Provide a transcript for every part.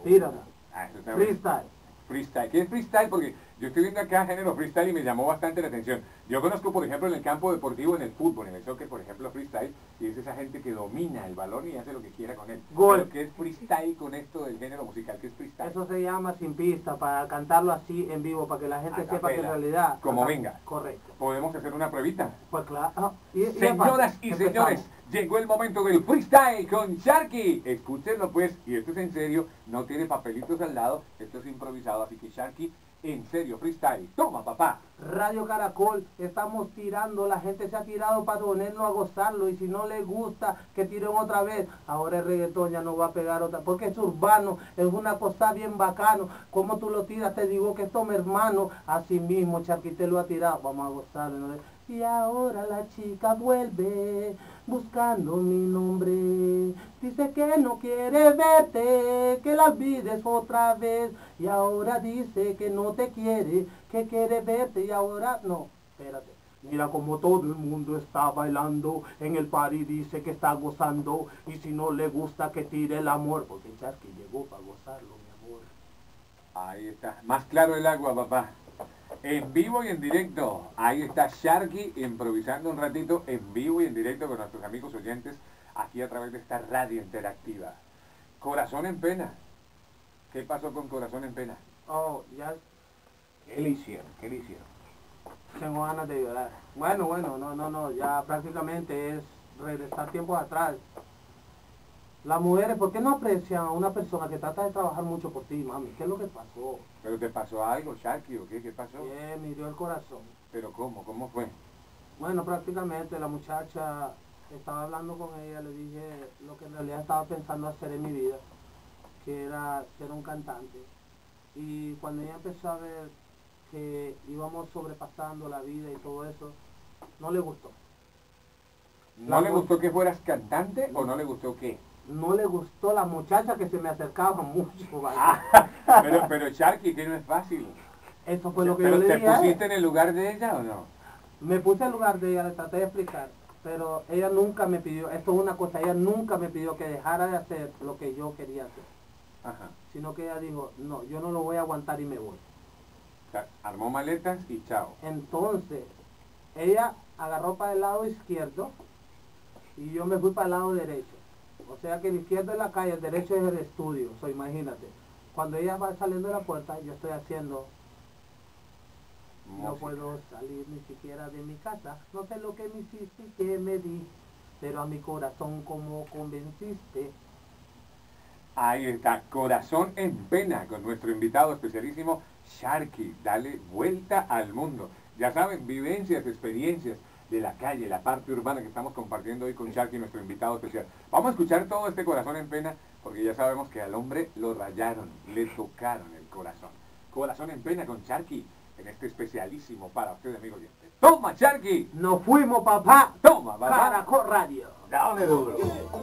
Tírala. Eso está bien. Freestyle. Freestyle. ¿Qué es freestyle? Porque yo estoy viendo acá género freestyle y me llamó bastante la atención. Yo conozco, por ejemplo, en el campo deportivo, en el fútbol, en el soccer, por ejemplo, freestyle, y es esa gente que domina el balón y hace lo que quiera con él. Gol. Pero ¿qué es freestyle con esto del género musical? ¿Qué es freestyle? Eso se llama sin pista, para cantarlo así en vivo, para que la gente A sepa que en capela. realidad... Como venga. Correcto. ¿Podemos hacer una pruebita? Pues claro. Y Señoras y señores, llegó el momento del freestyle con Sharky. Escúchenlo pues, y esto es en serio, no tiene papelitos al lado, esto es improvisado, así que Sharky, en serio, freestyle. Toma, papá. Radio Caracol, estamos tirando, la gente se ha tirado para ponerlo a gozarlo, y si no les gusta, que tiren otra vez. Ahora el reggaetón ya no va a pegar otra, porque es urbano, es una cosa bien bacano. Como tú lo tiras, te digo que esto, mi hermano, así mismo Sharky te lo ha tirado, vamos a gozarlo, ¿no? Y ahora la chica vuelve buscando mi nombre. Dice que no quiere verte, que la olvides otra vez. Y ahora dice que no te quiere, que quiere verte. Y ahora no, espérate. Mira como todo el mundo está bailando, en el party dice que está gozando. Y si no le gusta, que tire el amor, porque Sharky llegó para gozarlo, mi amor. Ahí está, más claro el agua, papá. En vivo y en directo, ahí está Sharky improvisando un ratito en vivo y en directo con nuestros amigos oyentes aquí a través de esta radio interactiva. Corazón en pena. ¿Qué pasó con Corazón en pena? Oh, ya ¿Qué le hicieron? ¿Qué le hicieron? tengo ganas de llorar. Bueno, no, ya prácticamente es regresar tiempos atrás. Las mujeres, ¿por qué no aprecian a una persona que trata de trabajar mucho por ti, mami? ¿Qué es lo que pasó? ¿Pero te pasó algo, Sharky, o qué? ¿Qué pasó? Me hirió el corazón. ¿Pero cómo? ¿Cómo fue? Bueno, prácticamente la muchacha, estaba hablando con ella, le dije lo que en realidad estaba pensando hacer en mi vida, que era ser un cantante. Y cuando ella empezó a ver que íbamos sobrepasando la vida y todo eso, no le gustó. ¿No le gustó que fueras cantante o no le gustó qué? No le gustó la muchacha, que se me acercaba mucho, ¿vale? Pero Sharky, que no es fácil. Eso fue lo que ¿Pero yo le te dije a ella. pusiste en el lugar de ella o no? Me puse en lugar de ella, le traté de explicar, pero ella nunca me pidió, esto es una cosa, ella nunca me pidió que dejara de hacer lo que yo quería hacer, Ajá. sino que ella dijo, no, yo no lo voy a aguantar y me voy. O sea, armó maletas y chao. Entonces, ella agarró para el lado izquierdo y yo me fui para el lado derecho. O sea que el izquierdo es la calle, el derecho es el estudio, o sea, imagínate. Cuando ella va saliendo de la puerta, yo estoy haciendo... No Música. puedo salir ni siquiera de mi casa. No sé lo que me hiciste y qué me di, pero a mi corazón como convenciste. Ahí está, Corazón en pena, con nuestro invitado especialísimo, Sharky. Dale vuelta al mundo. Ya saben, vivencias, experiencias de la calle, la parte urbana que estamos compartiendo hoy con Sharky, nuestro invitado especial. Vamos a escuchar todo este Corazón en pena, porque ya sabemos que al hombre lo rayaron, le tocaron el corazón. Corazón en pena con Sharky, en este especialísimo para usted, amigo oyente. ¡Toma, Sharky! Nos fuimos, papá. ¡Toma, papá! Caracol Radio. ¡Dale duro!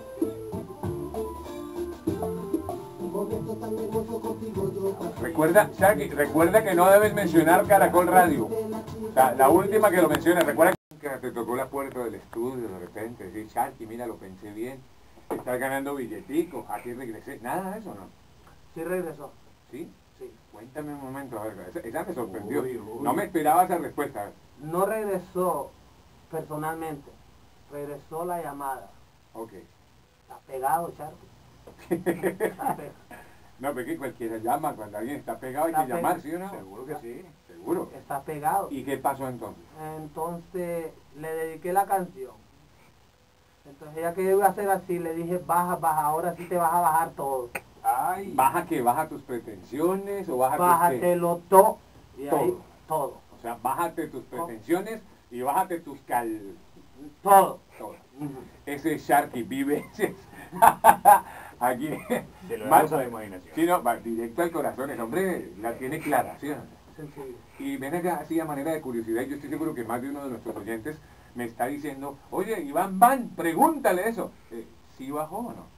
Recuerda, Sharky, recuerda que no debes mencionar Caracol Radio. La última que lo mencionas, recuerda que te tocó la puerta del estudio de repente, decir, Sharky, mira, lo pensé bien, estás ganando billetico, aquí regresé, nada de eso, ¿no? Sí regresó. ¿Sí? Sí. Cuéntame un momento, a ver, esa me sorprendió. Uy, uy. No me esperaba esa respuesta. No regresó personalmente. Regresó la llamada. Ok. Está pegado, Sharky. Está pegado. No, porque cualquiera llama, cuando alguien está pegado hay Está que llamar, ¿sí o no? Seguro que sí, seguro. Está pegado. ¿Y qué pasó entonces? Entonces le dediqué la canción. Entonces ella que iba a hacer así, le dije, baja, ahora sí te vas a bajar todo. Ay. ¿Baja qué? ¿Baja tus pretensiones o baja tus qué? Bájatelo todo. Y Todo. ahí, todo. O sea, bájate tus pretensiones y bájate tus Todo. todo. Ujú. Ese es Sharky, vivencias. Aquí. Se lo Más- damos a la imaginación. Sí, no, va directo al corazón, el hombre la tiene clara, ¿sí o no? Sencillo. Y ven acá, así a manera de curiosidad, yo estoy seguro que más de uno de nuestros oyentes me está diciendo, oye, Iván Van, pregúntale eso. ¿Sí bajó o no?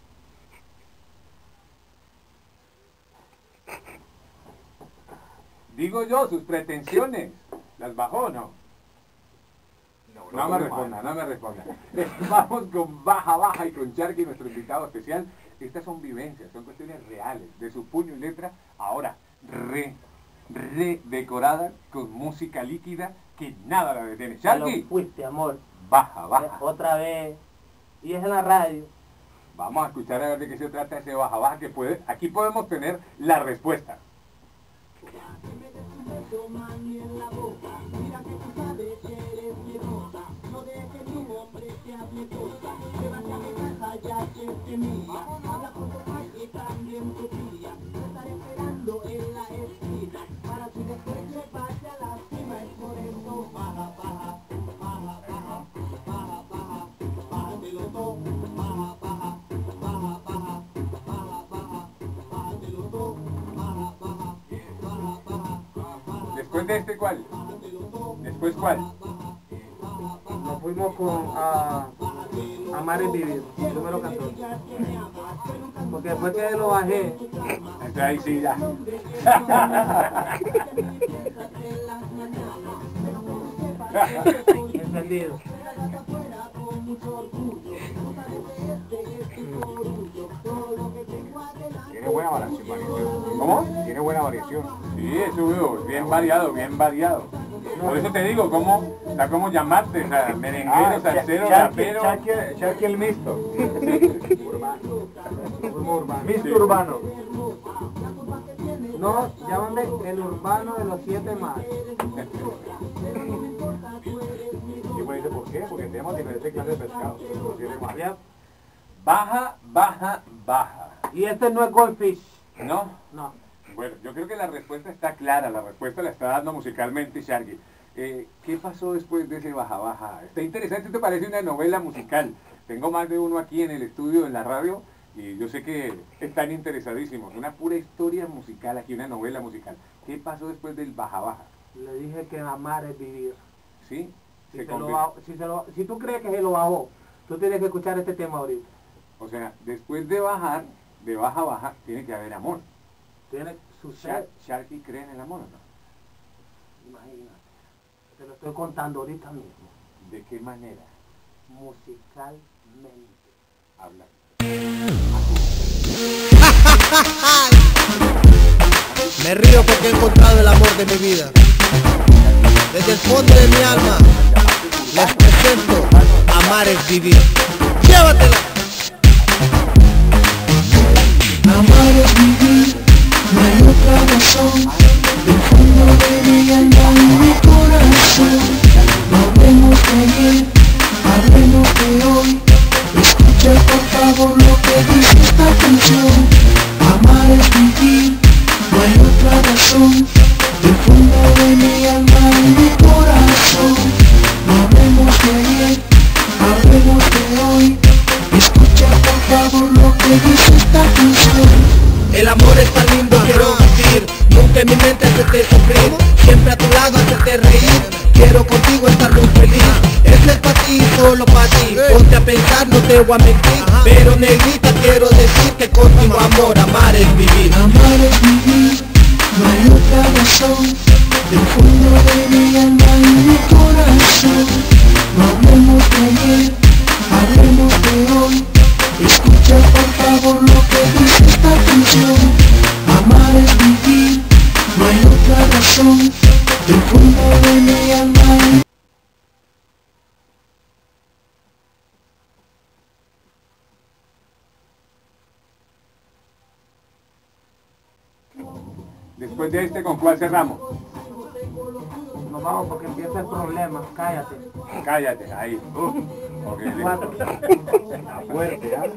Digo yo, sus pretensiones, ¿las bajó o no? No me responda, no me responda. Vamos con Baja Baja y con Sharky, nuestro invitado especial, Estas son vivencias, son cuestiones reales, de su puño y letra, ahora redecorada con música líquida que nada la detiene. Ya lo Sharky, fuiste, amor. baja, baja. Otra vez. Y es en la radio. Vamos a escuchar a ver de qué se trata ese baja, baja que puede. Aquí podemos tener la respuesta. Después de este, ¿cuál? Después, ¿cuál? Nos fuimos con Amar es Vivir, número 14. Porque después que lo bajé, Entonces ahí sí ya. entendido. Tiene buena variación. ¿Cómo? Tiene buena variación. Sí, eso es bien variado, bien variado. Por eso te digo, ¿cómo? Está como llamarte, o sea, merenguero, salsero, rapero. Sharky el mixto. Mixto urbano. No, llámame el urbano de los 7 más. Y pues dice, ¿por qué? Porque tenemos diferentes clases de pescado. Ya. Baja, baja, baja. Y este no es Goldfish. ¿No? No. Bueno, yo creo que la respuesta está clara, la respuesta la está dando musicalmente Sharky. ¿Qué pasó después de ese baja baja? Está interesante, ¿te parece una novela musical? Tengo más de uno aquí en el estudio, en la radio, y yo sé que están interesadísimos. Una pura historia musical aquí, una novela musical. ¿Qué pasó después del baja baja? Le dije que amar es vivir. ¿Sí? Si tú crees que se lo bajó, tú tienes que escuchar este tema ahorita. O sea, después de bajar, de baja baja, tiene que haber amor. Tiene su ser. ¿Sharky cree en el amor o no? Imagínate. Te lo estoy contando ahorita mismo. ¿De qué manera? Musicalmente. Habla. Me río porque he encontrado el amor de mi vida. Desde el fondo de mi alma les presento Amar es Vivir. ¡Llévatela! Amar es vivir, no hay otra razón. Del fondo de mi alma y mi corazón. No hablemos de ayer, hablemos de hoy. Escucha por favor lo que dice esta canción. Amar es vivir, no hay otra razón. Del fondo de mi alma y mi corazón. No hablemos de ayer, hablemos de hoy. Escucha por favor lo que dice esta canción. El amor es tan lindo, quiero vivir. Nunca en mi mente hacerte sufrir. Siempre a tu lado hacerte reír. Quiero contigo estar muy feliz. Este es para ti, solo para ti. Ponte a pensar, no te voy a mentir. Pero negrita quiero decir que contigo amor, amar es vivir. Amar es vivir, no hay otra razón. Del fondo de mi alma y mi corazón. No hablemos de ayer, hablemos de hoy. Escucha por favor lo que dice esta canción. Amar es vivir, no hay otra razón. Del fondo de mi alma. Después de este, ¿con cuál cerramos? Nos vamos porque empieza el problema. Cállate. Cállate, ahí. Ok, listo. 4. Está fuerte, ¿ah?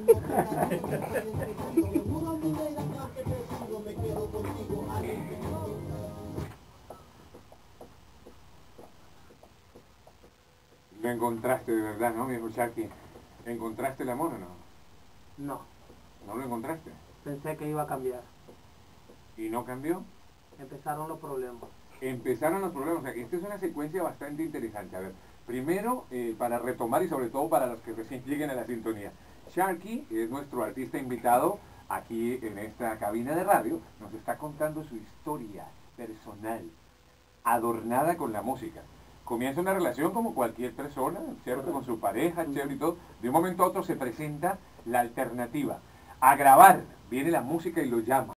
Lo encontraste de verdad, ¿no, viejo Sharky? ¿Encontraste el amor o no? No. ¿No lo encontraste? Pensé que iba a cambiar. ¿Y no cambió? Empezaron los problemas. Empezaron los problemas. O sea, esta es una secuencia bastante interesante. A ver, primero, para retomar y sobre todo para los que recién lleguen a la sintonía. Sharky es nuestro artista invitado aquí en esta cabina de radio. Nos está contando su historia personal, adornada con la música. Comienza una relación como cualquier persona, ¿cierto? Con su pareja, chévere y todo. De un momento a otro se presenta la alternativa. a grabar. Viene la música y lo llama.